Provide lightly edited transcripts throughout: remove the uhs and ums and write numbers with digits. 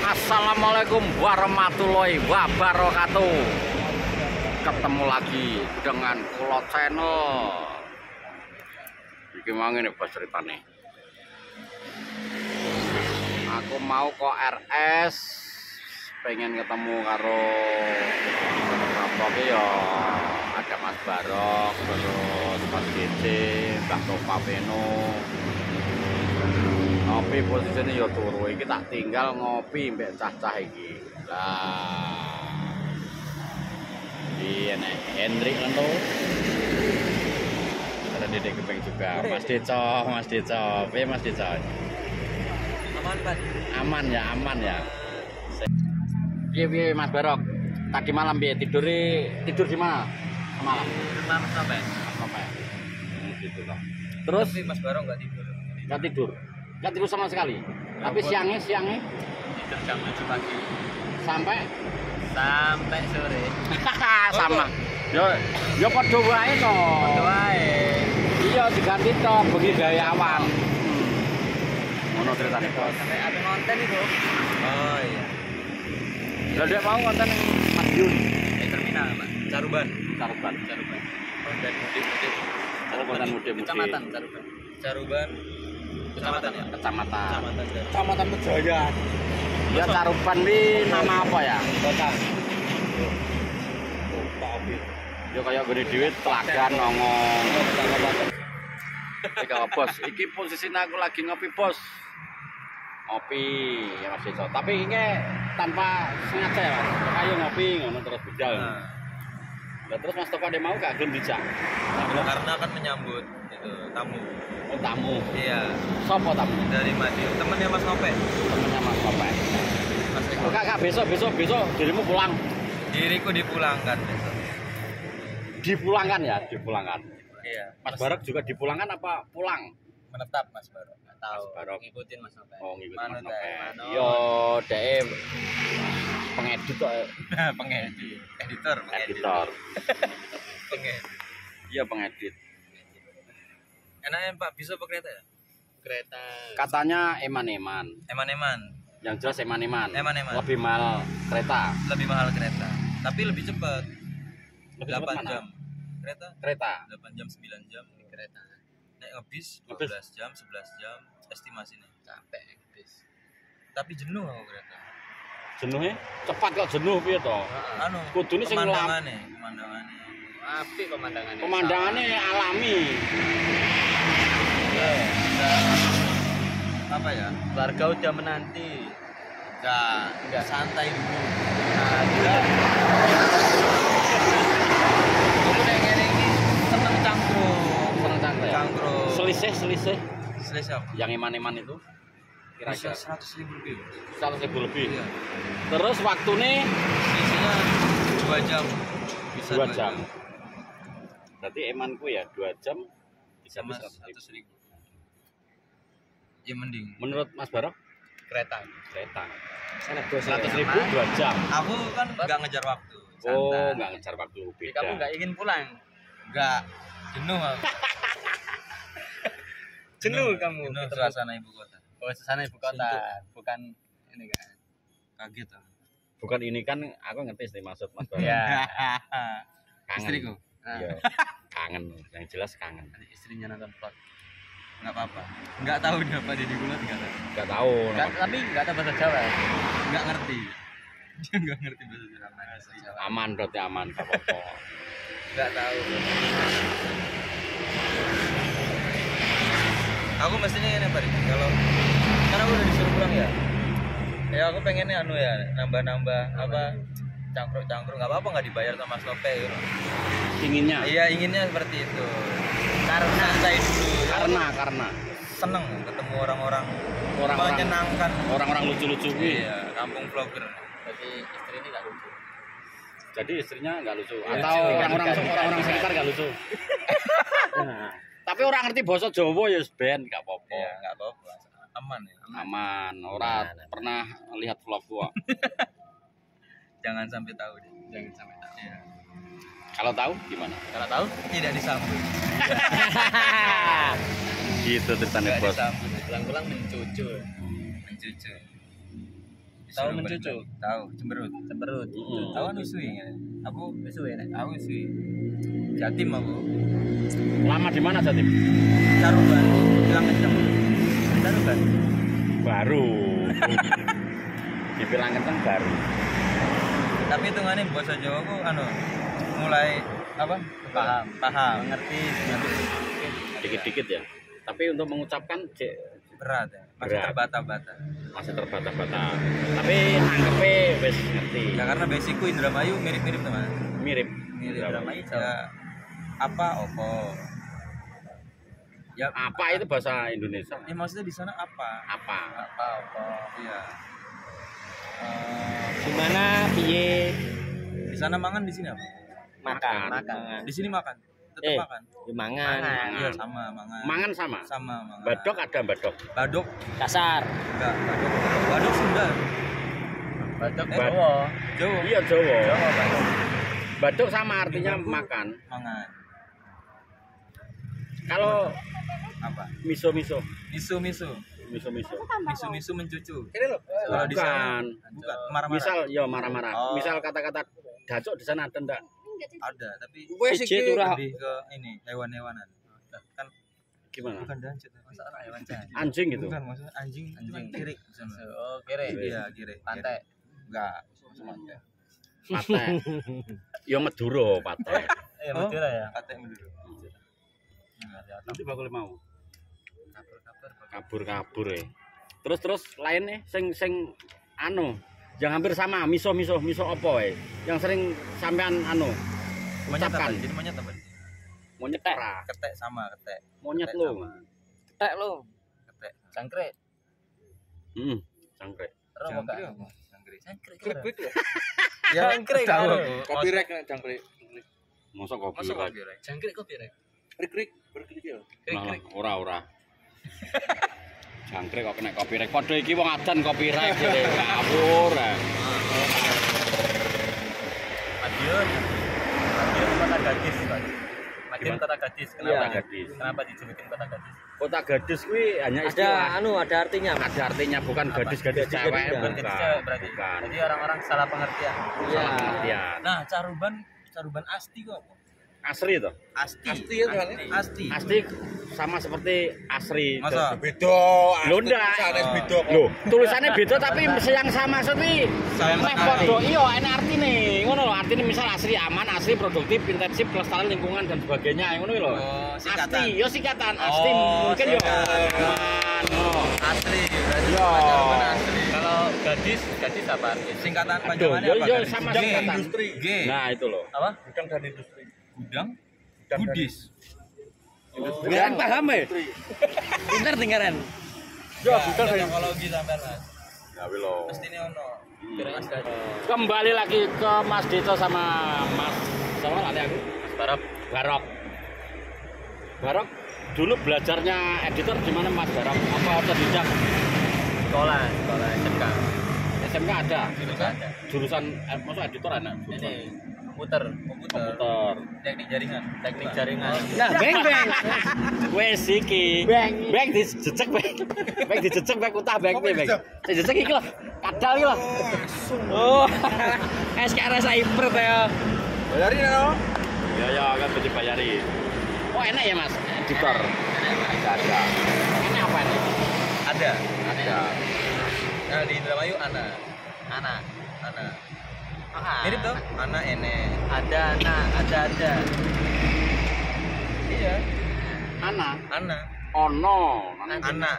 Assalamualaikum warahmatullahi wabarakatuh. Ketemu lagi dengan Kulo Channel. Iki mangene bos ceritane. Aku mau ke RS, pengen ketemu karo apa ya? Ada Mas Barok, terus Mas Gece, Mbak Topa Peno. Ngopi posisinya ya turu, iki tak tinggal ngopi mbek cah-cah iki. Lah. Iya nek Hendrik lento. Ada Dede Gepeng juga, Mas Deco. Piye Mas Deco? Aman, Pak. Aman ya. Piye Mas Barok? Tadi malam piye tidur di mana? Semalam. Selamat sampai. Gitu toh. Terus Mas Barong nggak tidur. Nggak tidur sama sekali. Tapi siangnya Tidur jam 7 pagi sampai sore. Sama. Yo padha wae to. Iya diganti to bengi gawe awan. Ngono ceritane kok. Sampai ada konten itu. Oh iya. Lah dia mau konten Madiun Di terminal, Pak. Caruban. Caruban. Konten mudik. Konten mudik. Kecamatan Caruban. Caruban. Kecamatan ya? Kecamatan Pejoyan. Ya Caruban ini nama apa ya? Kota. Ya kayak gede duit telagan nongong. Iki bos, iki posisinya aku lagi ngopi bos. Ngopi ya Mas Deco. Tapi ini tanpa sengaja ya Mas. Ayo ngopi ngono terus budal. Nah, terus Mas Topa dia mau gak gelem dijak? Karena akan menyambut itu tamu. Oh, tamu. Iya. Sopo tamu? Dari Madiun. Temennya Mas Nope. Temennya Mas Topa. Mas Riko. Kakak besok dirimu pulang. Diriku dipulangkan besok. Dipulangkan. Iya. Mas Barok juga dipulangkan apa pulang? Menetap Mas Barok. Nggak tahu. Mas Barok. Ngikutin Mas Nope. Oh, ngikut Mas Manut, Nope. manut. Yo, dhek pengedit kok. Pengedit. Editor. Pengedit. Iya, pengedit. Enaknya Pak bisa apa kereta ya? Kereta. Katanya eman-eman. Eman-eman. Yang jelas eman-eman. Eman-eman. Lebih mahal kereta. Lebih mahal kereta. Tapi lebih cepat. Lebih cepat 8 mana? jam. Kereta 8 jam 9 jam di kereta. Naik ngebis 12 jam 11 jam estimasinya. Capek ngebis. Tapi jenuh aku kereta. Jenuhnya cepat kok jenuh piye to? Anu, Kudune sing pemandangannya. Apik pemandangannya. Pemandangannya alami. Apa ya? Warga udah menanti. Enggak santai dulu. Nah, aku pengen ini seneng cangkruk. Cangkruk. Selisih. Selisih apa? Yang eman-eman itu Bisa kira-kira 100.000 lebih. 100.000 lebih. Iya. Terus waktunya Selisihnya 2 jam. Bisa 2 jam. Berarti emanku ya 2 jam bisa Sama 100.000. 100.000. Ya mending. Menurut Mas Barok Kereta. 100.000 2 jam. Aku kan nggak ngejar waktu. Oh, Santai. nggak ngejar waktu beda. Kamu nggak ingin pulang? Nggak. Jenuh aku. Jenuh kamu. Jenuh suasana ibu kota. Oh, suasana ibu kota. Bukan ini kan. Kaget aku. Bukan ini kan aku ngerti sih maksud Mas Barok. Iya. Kangen. Istriku. Iya. Kangen, yang jelas kangen. Istrinya nonton vlog. Nggak apa-apa. Nggak tahu dia apa Deddy Gulat nggak tahu. Nggak tahu. Tapi nggak tahu bahasa Jawa. Nggak ngerti. Dia nggak ngerti bahasa Jawa. Aman berarti aman, nggak apa-apa. Nggak tahu. Aku mestinya ini Pak, kalau karena aku udah disuruh pulang ya. Ya aku pengennya nambah apa cangkruk nggak apa-apa nggak dibayar sama Mas Nope gitu. Inginnya. Iya inginnya seperti itu. Karena santai dulu. Karena seneng ketemu orang-orang menyenangkan. Orang-orang lucu-lucu. Iya, kampung vlogger. Jadi istrinya nggak lucu. Ya, Atau orang-orang sekitar nggak lucu. Nah, tapi orang ngerti bahasa Jawa ya ben nggak apa-apa. Iya, nggak apa-apa. Aman ya. Aman. Orang pernah lihat vlog gua. Jangan sampai tahu deh. Iya. Kalau tahu gimana? Kalau tahu tidak disambut. Gitu ceritanya Nggak bos. disambut. Pulang-pulang mencucu. Tahu mencucu. Tahu, cemberut. Cemberut. Tahu anu suwi ya. Aku suwi nek. Aku suwi. Jatim aku. Lama di mana Jatim? Caruban, bilang kenceng. Caruban. Baru. Dibilang kenceng baru. Tapi hitungannya bahasa Jawa aku anu mulai apa? Paham. Mengerti. Dikit-dikit ya. Tapi untuk mengucapkan Berat ya. Masih Berat. terbata-bata. masih terbata-bata. Tapi nangkepe wis ngerti. Ya karena basicku Indramayu mirip-mirip teman. Mirip. Indramayu ya apa opo. Ya Apa itu bahasa Indonesia? ya maksudnya di sana apa? Apa? Apa opo. Iya. Gimana piye? Di sana mangan, di sini apa? Makan. Di sini makan. Tetap makan. Mangan. Iya sama mangan. Mangan sama. Sama mangan. Badok ada badok. Badok Kasar. enggak, badok Sunda. Badok Jawa. Jawa. Iya Jawa. Jawa badok. Badok sama artinya makan. Mangan. Kalau Apa? miso-miso. Misu-misu. Misu-misu mencucu. Kalau di sana bukan marah-marah. Misal ya marah-marah. Oh. Misal kata-kata dacok di sana ada enggak? Ada, tapi Wes iki lebih ke ini hewan-hewanan. Kan Gimana? bukan dancet, masa hewan cah. Anjing gitu. Bukan maksudnya anjing. Kiri di sana. Oh, kere. Iya, kiri. Pantai. Enggak. Pantai. Pate. Ya Madura pate. Madura ya. Pantai Madura. Nanti bakal mau. Kabur ya. Terus lainnya sing anu yang hampir sama miso apa ya? Yang sering sampean anu Monyet apa? ucapkan. Jadi monyet apa? Monyet ora. Ketek sama ketek. Monyet Ketek lo. sama. Ketek lo. Ketek. Cangkrik. Cangkrik. Jangkrik apa? Jangkrik. Cangkrik. Ya Jangkrik tahu karo. aku. Kopi rek nek jangkrik. Mosok kopi. Masuk rek. kopi rek. Cangkrik kopi rek. Krik berklik ya. Nah, ora. Jangkrik kok kena kopi rek. Padha iki wong adan kopi rek jare ngawur. Madiun Kota Gadis, Pak. Madiun Kota Gadis. Kota Gadis. Kenapa dijulukin Kota Gadis? Kota Gadis kuwi hanya Ada istilah. ada artinya. Ada artinya bukan gadis-gadis cewek, Gadis-gadis Bukan gadis cewek berarti. Bukan. Jadi orang-orang salah pengertian. Iya. Salah pengertian. Nah, caruban asti kok. Asri toh. Asti. Asti ya, kan? Asti. Asti sama seperti Asri. Masa? Beda. Lho ndak. Tulisannya beda. Loh, tulisannya beda tapi yang sama sepi. Sayang Meh sekali. padha iya enak artine. Ngono lho, artine misal asri aman, asri produktif, intensif, pelestarian lingkungan dan sebagainya. Ngono lho. Oh, singkatan. Asti, yo singkatan. Asti mungkin yo. singkatan. Aman. Oh. Asli. Berarti Iya. caruban asli. Kalau gadis apa? Singkatan panjangannya Yo apa? yo Gadis? sama G. singkatan. Industri. G. Nah, itu loh. Apa? Gudang dan industri. Gudang? Budis. Kan paham ya? Pinter tinggaran. Yo, Gudang teknologi sampean, Mas. Ya wis lho. Mesti ini ono. Kembali lagi ke Mas Dito sama Mas sama lali aku. Barok. Barok dulu belajarnya editor di mana Mas Barok? Apa otodidak? Sekolah SMK. SMK ada. Jurusan ada. Jurusan maksud editor ada. Ini komputer. Komputer. Teknik jaringan. Nah, beng. Wes iki. Beng dijejek beng. Beng dijejek beng utah beng beng. Dijejek iki lho. Kadal iki lho. Oh. SKR Cyber ya. Bayarin ya. Ya kan mesti bayari. Oh enak ya Mas editor. Ada. Enak apa ini? Ada. Ada. Nah, di Indramayu Ana. Mirip tuh? Ana ene. Ada. Iya. Ana. Ana. Ono. Ana.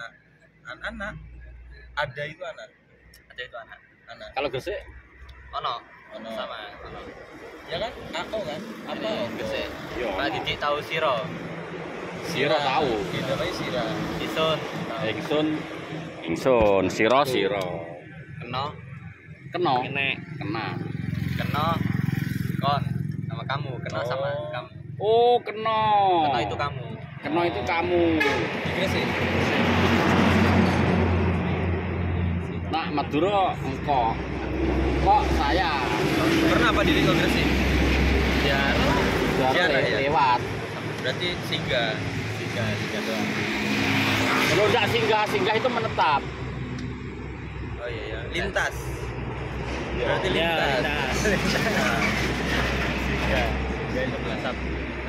Ada itu Ana. Ana. Kalau gesek Ono. Sama. Ono. Ya kan? Aku kan. Apa? Gese. yo. Pak Didik tahu Siro. Siro tahu. Di Indramayu Sira. Isun. Ingsun, siro. Keno. Kena. Kon. Sama kamu. Keno sama kamu. Oh, kena. Keno itu kamu. Kena itu kamu. Gresik. Nak Madura engkok. Kok saya Pernah apa diri ke Gresik? Siara ya? lewat. Berarti singgah doang. Kalau enggak singgah itu menetap. Oh Oh iya, lintas. Ya. Berarti Ya, lintas. lintas. Tiga. Tiga itu kelas 1.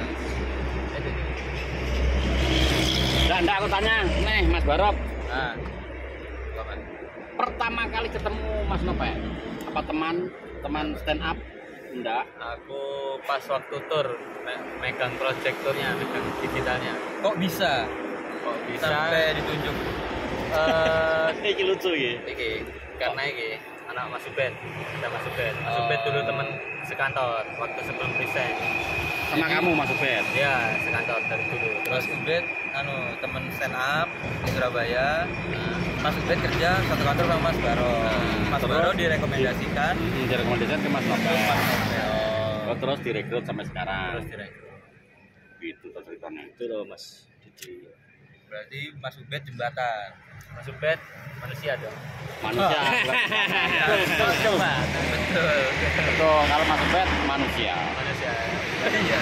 Nggak aku tanya, nih Mas Barok, Nah. Apa? pertama kali ketemu Mas Nope, apa teman stand up? Enggak. Aku pas waktu tur megang proyektornya, megang digitalnya. Kok bisa? Sampai ditunjuk. Ini lucu ya. Iki karena iki anak Mas Ubed, ada Mas Ubed. Mas Ubed dulu teman sekantor waktu sebelum resign. Sama kamu Mas Ubed. Dia sekantor dari dulu. Terus Ubed teman stand up di Surabaya. Mas Ubed kerja satu kantor sama Mas Baro. Mas Terus? Baro direkomendasikan Direkomendasikan ke Mas Nope. ke Mas Nope. Oh, terus direkrut sampai sekarang. Terus direkrut. Gitu tuh ceritanya. Itu loh Mas Didi. Berarti Mas Ubed jembatan. Mas Ubed manusia dong. Manusia. Coba. Betul. Betul, kalau Mas Ubed manusia. Manusia. Iya.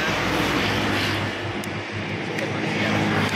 Ubed manusia.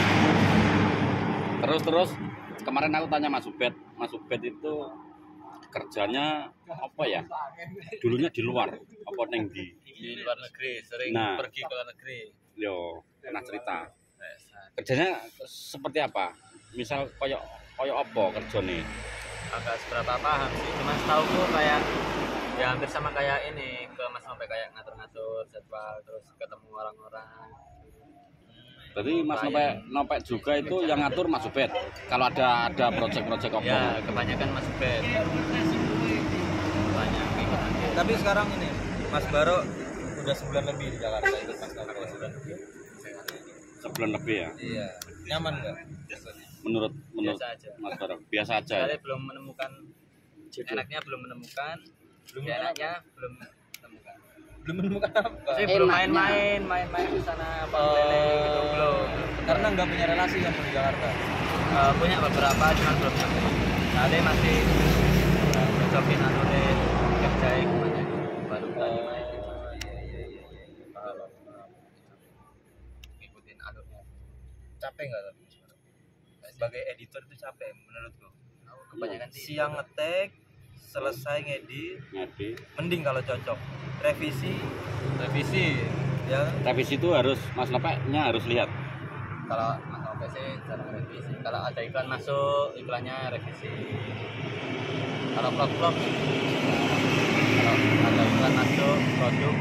Terus kemarin aku tanya Mas Ubed itu kerjanya apa ya? Dulunya di luar, apa neng di? Di luar negeri, sering Nah. pergi ke luar negeri. Yo, pernah cerita. Kerjanya seperti apa? Misal koyok apa kerjane? Agak seberapa paham sih, cuma tahu kayak ya hampir sama kayak ini ke Mas sampai kayak ngatur-ngatur jadwal terus ketemu orang-orang. Jadi Mas Nope juga itu yang ngatur Mas Ubed. Kalau ada project-project apa? Ya kebanyakan Mas Ubed. Banyak ikutan dia. Tapi sekarang ini Mas Baro udah sebulan lebih di Jakarta ikut Mas Nope sebulan lebih. Sebulan lebih ya. Iya. Nyaman nggak? Menurut Biasa aja. Mas Barok biasa aja. Saya belum menemukan enaknya belum menemukan enaknya belum menemukan. Belum menemukan apa? Saya belum Enaknya. main di sana apa keliling gitu belum. Karena nggak punya relasi kan di Jakarta. Punya beberapa cuma belum sampai. Tadi masih cocokin anu deh kerjain kemana baru tadi main. Iya. Paham. Ngikutin alurnya. Capek nggak tapi? Sebagai editor itu capek menurutku. Kebanyakan siang ngetek, selesai ngedit, mending kalau cocok. Revisi ya. Revisi itu harus Mas Nope-nya harus lihat. Kalau Mas Nope sih jarang revisi. Kalau ada iklan masuk, iklannya revisi. Kalau vlog kalau ada iklan masuk produk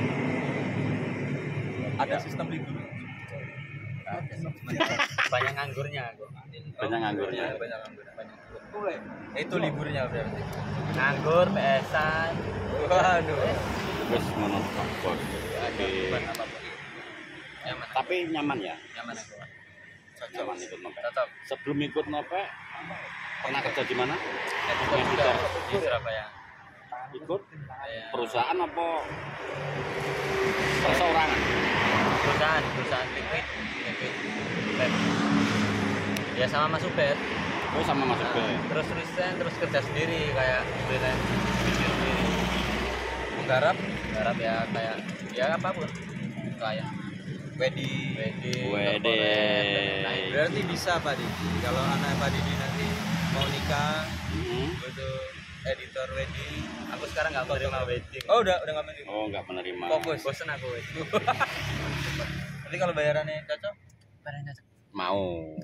ada sistem libur. Banyak nganggurnya kok. Banyak nganggurnya. Banyak nganggur. Itu liburnya berarti. Nganggur, PS-an. Waduh. Terus ngono bos. Ada beban apapun. Nyaman. Tapi nyaman ya. Nyaman aku. Nyaman ikut Nope. Cocok. Sebelum ikut Nope pernah kerja di mana? Editor juga di Surabaya. Ikut Iya. perusahaan apa perseorangan? Perusahaan liquid. Lab. Ya sama Mas Ubed. Oh sama Mas Ubed. Terus resign, terus kerja sendiri kayak freelance video sendiri. Garap ya kayak ya apapun kayak wedding. Wedding. Berarti bisa Pak Didi kalau anak Pak Didi nanti mau nikah butuh editor wedding. Aku sekarang nggak menerima wedding. Oh udah nggak menerima. Oh nggak menerima. Fokus. Bosen aku wedding. Nanti kalau bayarannya cocok, bayarannya cocok. Mau.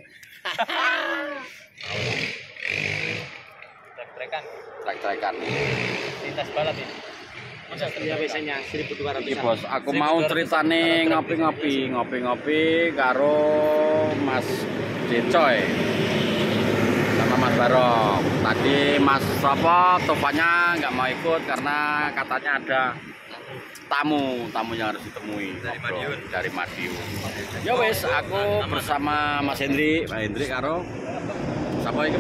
Trek-trekan. Lintas balap ini. Masa kerja biasanya 1.200. Iki bos, aku mau ceritane ngopi-ngopi karo Mas Decoy sama Mas Barok. Tadi Mas Topanya nggak mau ikut karena katanya ada tamu yang harus ditemui dari Madiun. Ya wes, aku bersama Mas Hendri karo siapa iki?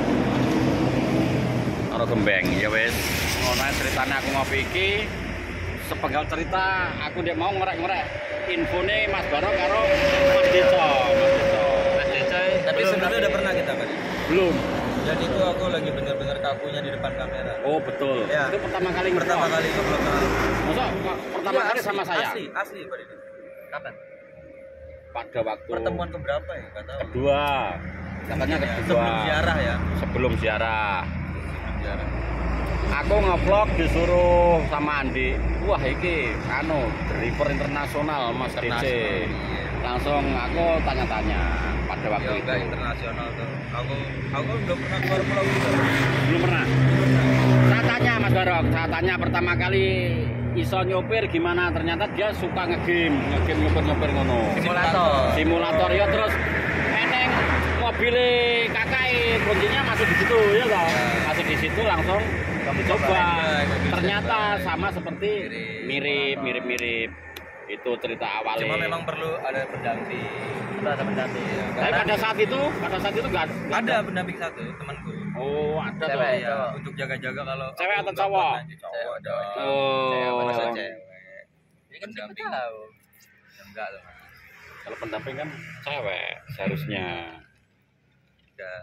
Karo Gembeng. Ya wes, ngono ceritanya aku ngopi iki. Sepenggal cerita aku dia mau ngorek-ngorek infone Mas Barok karo Mas Decoy. Tapi sebenarnya udah pernah kita kan? Belum. Dan itu aku lagi bener-bener kakunya di depan kamera. Oh betul. Ya. Itu pertama kali ke vlog. Masa pertama kali sama saya? Asli Pak Didi. Kapan? Pada waktu Pertemuan keberapa ya? Enggak tahu. kedua. Katanya kedua. Sebelum ziarah ya. Sebelum ziarah. jarang. Aku ngevlog disuruh sama Andi. Wah, iki driver internasional Mas DC. Langsung aku tanya-tanya pada waktu itu. Enggak internasional tuh. Aku belum pernah keluar pulau gitu. Belum pernah. Saya tanya Mas Barok, saya tanya pertama kali iso nyopir gimana, ternyata dia suka ngegame nyopir ngono. Simulator ya, terus eneng mobil kakak kuncinya masih di situ ya toh. Masih di situ langsung coba. Ternyata sama seperti mirip itu cerita awalnya. Cuma memang perlu ada pendamping. Ada pendamping. Tapi pada saat itu enggak ada pendamping satu temanku. Oh, ada tuh. Cewek ya, untuk jaga-jaga kalau Cewek aku atau nggak cowok? kuat nanti cowok ada. Oh. Masa cewek. Ini kan siapa Pendamping. tahu. Enggak loh. Kalau pendamping kan cewek seharusnya. Enggak.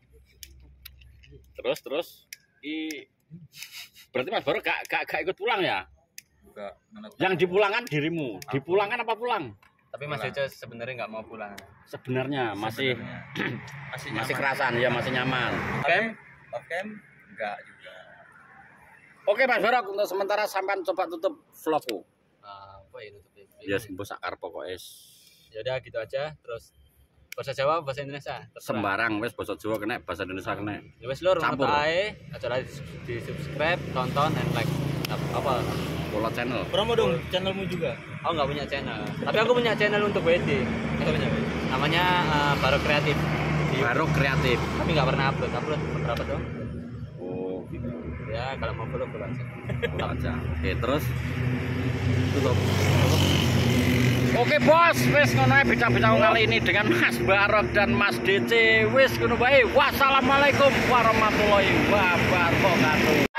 Terus berarti Mas Baru gak ikut pulang ya? Enggak. Yang dipulangkan dirimu. Dipulangkan apa pulang? Tapi Mas Eco sebenarnya nggak mau pulang. Sebenarnya masih Masih kerasan ya, masih nyaman. Off cam enggak juga. Oke Mas Barok, untuk sementara sampean coba tutup vlogku. Apa ya tutup ini? Ya sembuh sakar pokoknya. Ya udah gitu aja. Terus bahasa Jawa, bahasa Indonesia. Terserah. Sembarang wes bahasa Jawa kena, bahasa Indonesia kena. Ya wes lur, Campur. aja di subscribe, tonton, and like. Apa? Follow channel. Promo dong channelmu juga. Aku nggak punya channel. Tapi aku punya channel untuk wedding. Namanya Barok Kreatif. Baru kreatif. Tapi nggak pernah upload berapa tuh? Oh, gitu. Ya kalau mau follow aja. Follow aja. Oke, terus tutup. Oke bos, wis ngono ae bincang-bincang kali ini dengan Mas Barok dan Mas DC. Wis ngono bae. Wassalamualaikum warahmatullahi wabarakatuh.